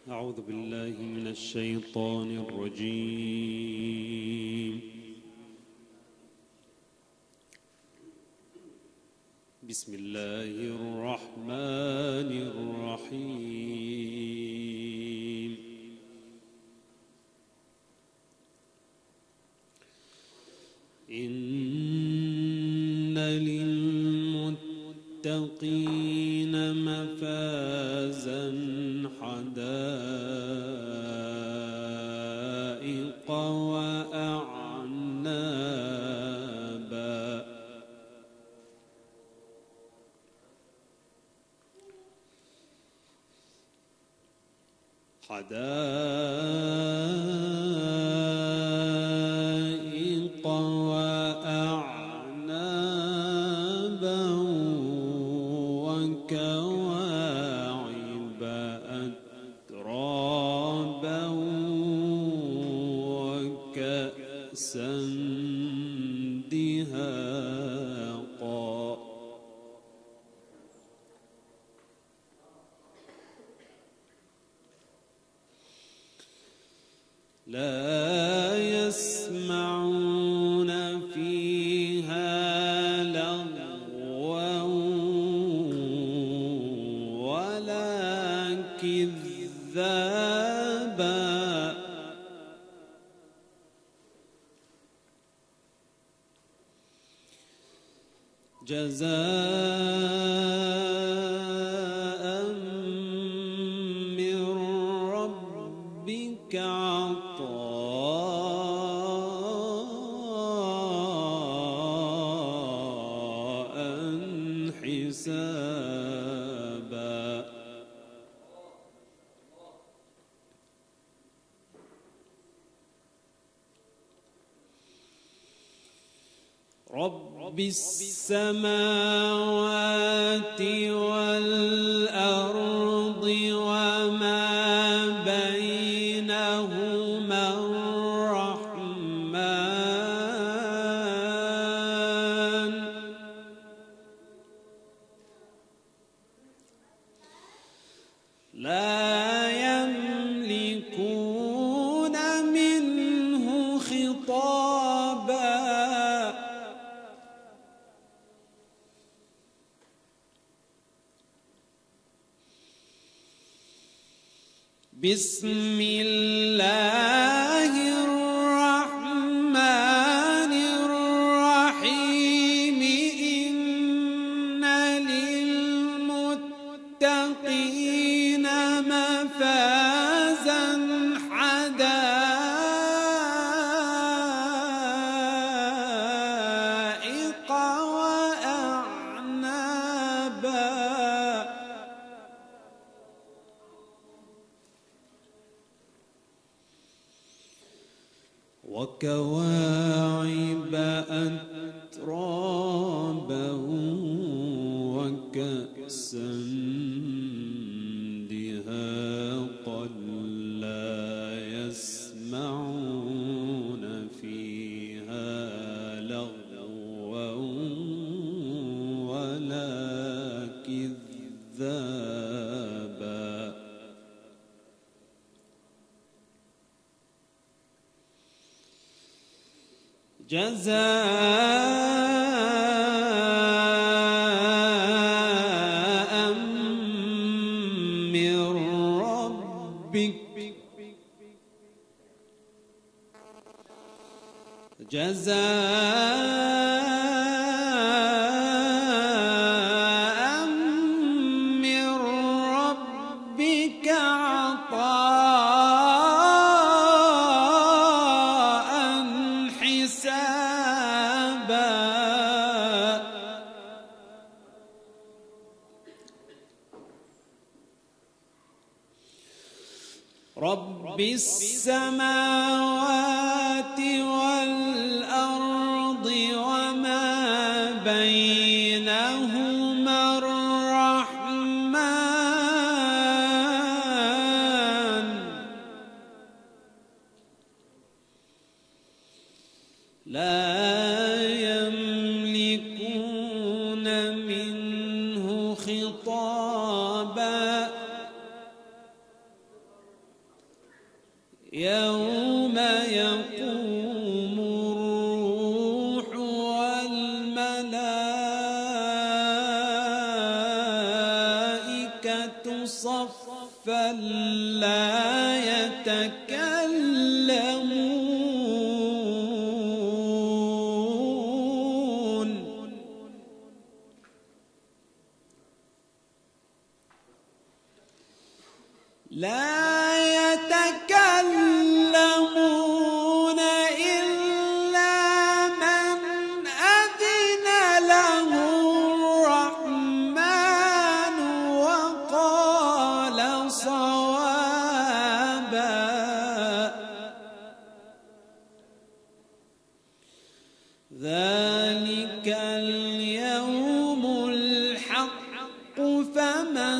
أعوذ بالله من الشيطان الرجيم. بسم الله الرحمن الرحيم. إن للمتقين مفازا حدائق وأعنابا وكواعب أترابا وكأسا دهاقا لا يسمعون فيها لغوا ولا كذابا جزاء من ربك عطاء حسابا رب السماوات والأرض وما بينهما الرحمن لا يملكون منه خطابا بسم الله الرحمن الرحيم إن للمتقين مفازا حدائق وأعنابا وكواعب أترابا وكأسا دهاقا لا يسمعون فيها لغوا ولا كذابا جزاء من ربك عطاء حسابا رب السماوات والأرض وما بينهما الرحمن لا يملكون منه خطابا يوم يقوم الروح والملائكة صفا لا يتكلمون إلا من أذن له الرحمن وقال صوابا ذلك اليوم الحق فمن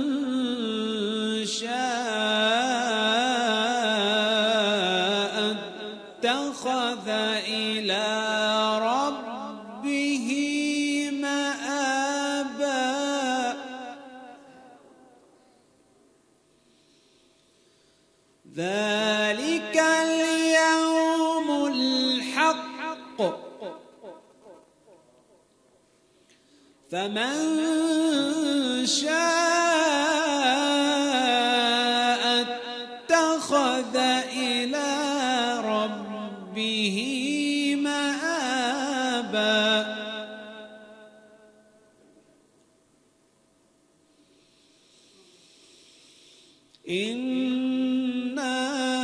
شاء اتخذ إلى ربه مآبا ذلك اليوم الحق فمن شاء اتخذ إلى ربه مآبا إنا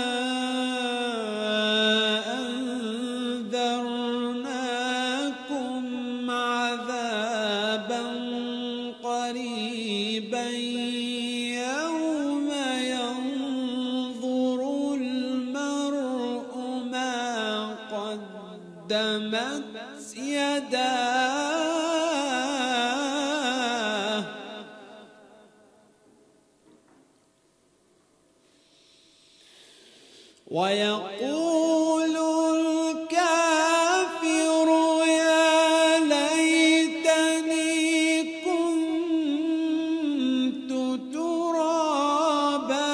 أنذرناكم عذابا قريبا يوم ينظر المرء ما قدمت يداه ويقول الكافر يا ليتني كنت ترابا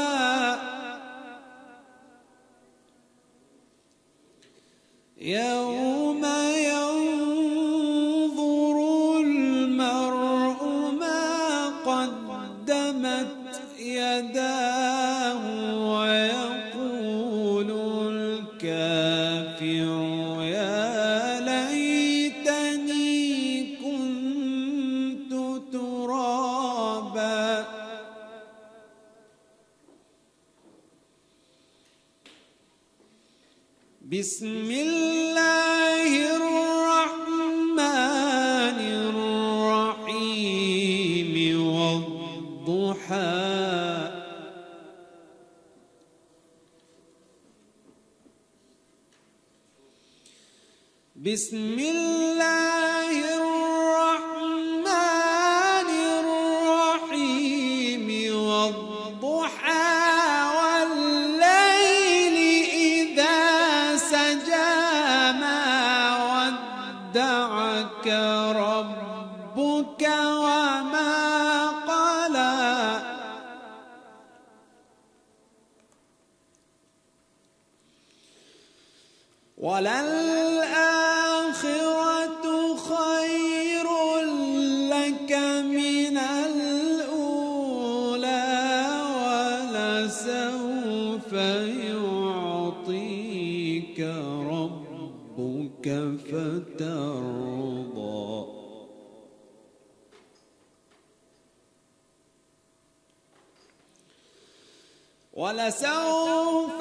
يوم ينظر المرء ما قدمت يداه ويقول الكافر يا ليتني كنت ترابا بسم الله الرحمن الرحيم والضحى بسم الله الرحمن الرحيم والضحى والليل إذا سجى ما ودعك ربك وما قلى وللآخرة خير لك من الأولى ولسوف يعطيك ربك فترضى ولسوف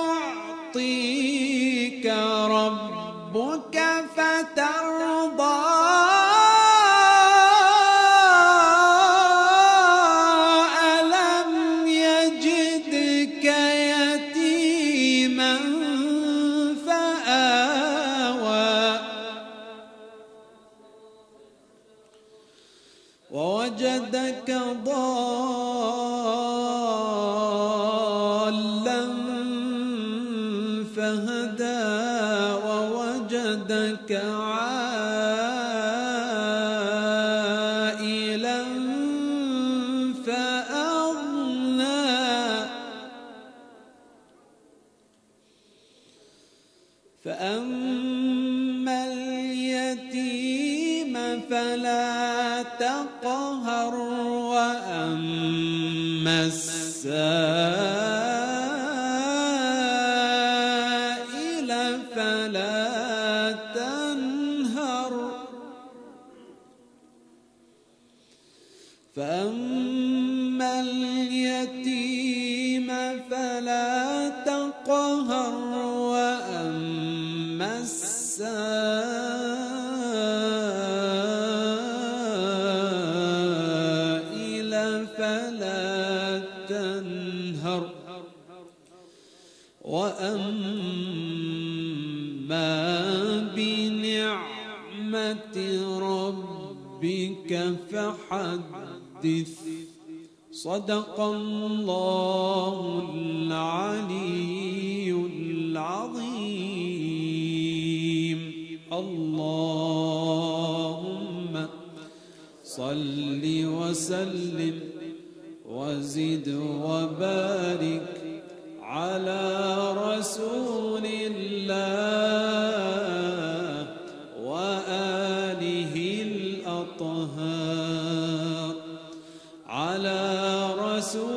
يعطيك ربك فترضى ألم يجدك يتيما فآوى ووجدك ضالا فهدى ووجدك عائلا فأغنى فأما اليتيم فلا تقهر وأما السائل فلا تنهر فأما اليتيم فلا تقهر وأما السائل فلا تنهر وأما بنعمة ربك فحدث. صدق الله العلي العظيم. اللهم صل وسلم وزد وبارك على رسول الله وآله الأطهار. على رسول